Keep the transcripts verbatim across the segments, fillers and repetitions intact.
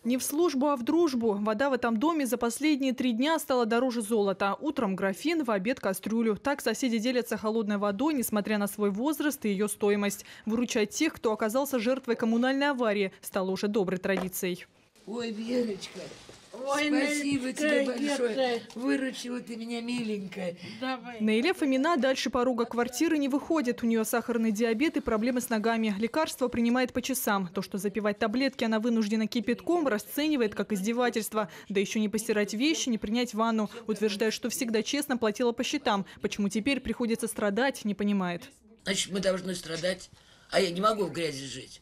Не в службу, а в дружбу. Вода в этом доме за последние три дня стала дороже золота. Утром графин, в обед кастрюлю. Так соседи делятся холодной водой, несмотря на свой возраст и ее стоимость. Выручать тех, кто оказался жертвой коммунальной аварии, стало уже доброй традицией. Ой, Верочка, Ой, спасибо тебе большое. Нет. Выручила ты меня, миленькая. Давай. Наиля Фомина дальше порога квартиры не выходит. У нее сахарный диабет и проблемы с ногами. Лекарства принимает по часам. То, что запивать таблетки она вынуждена кипятком, расценивает как издевательство. Да еще не постирать вещи, не принять ванну. Утверждает, что всегда честно платила по счетам. Почему теперь приходится страдать, не понимает. Значит, мы должны страдать, а я не могу в грязи жить.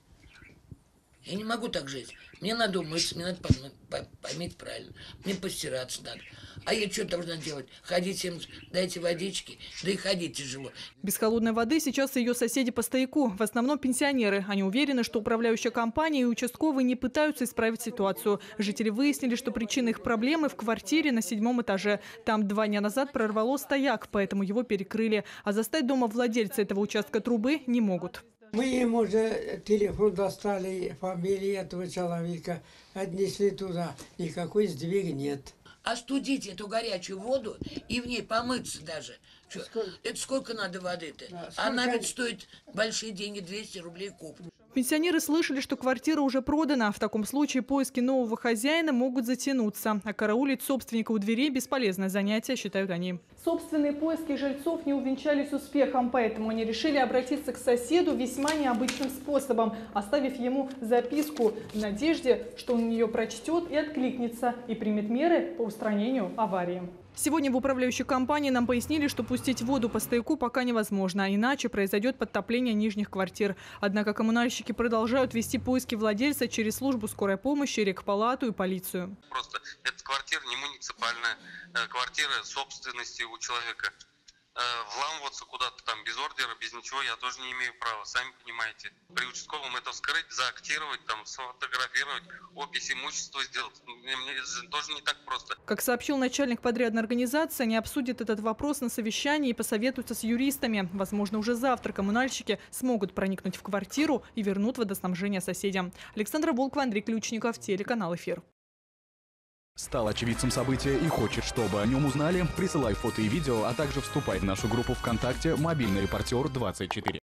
Я не могу так жить. Мне надо умыться, мне надо помыть, помыть правильно, мне постираться надо. А я что должна делать? Ходить всем, дайте водички, да и ходить тяжело. Без холодной воды сейчас ее соседи по стояку. В основном пенсионеры. Они уверены, что управляющая компания и участковые не пытаются исправить ситуацию. Жители выяснили, что причина их проблемы в квартире на седьмом этаже. Там два дня назад прорвало стояк, поэтому его перекрыли. А застать дома владельца этого участка трубы не могут. Мы им уже телефон достали, фамилии этого человека, отнесли туда. Никакой сдвига нет. Остудить эту горячую воду и в ней помыться даже. Что? Сколько? Это сколько надо воды-то? Да, Она ведь стоит большие деньги, двести рублей куб. Пенсионеры слышали, что квартира уже продана. В таком случае поиски нового хозяина могут затянуться. А караулить собственника у дверей – бесполезное занятие, считают они. Собственные поиски жильцов не увенчались успехом, поэтому они решили обратиться к соседу весьма необычным способом, оставив ему записку в надежде, что он ее прочтет и откликнется, и примет меры по устранению аварии. Сегодня в управляющей компании нам пояснили, что пустить воду по стояку пока невозможно, иначе произойдет подтопление нижних квартир. Однако коммунальщики продолжают вести поиски владельца через службу скорой помощи, рекпалату и полицию. Просто эта квартира не муниципальная, квартира собственности у человека. Вламываться куда-то там без ордера, без ничего я тоже не имею права, сами понимаете. При участковом это вскрыть, заактировать, там, сфотографировать, опись имущества сделать. Мне тоже не так просто. Как сообщил начальник подрядной организации, они обсудят этот вопрос на совещании и посоветуются с юристами. Возможно, уже завтра коммунальщики смогут проникнуть в квартиру и вернут водоснабжение соседям. Александра Волкова, Андрей Ключников, телеканал «Эфир». Стал очевидцем события и хочет, чтобы о нем узнали? Присылай фото и видео, а также вступай в нашу группу ВКонтакте «Мобильный репортер двадцать четыре».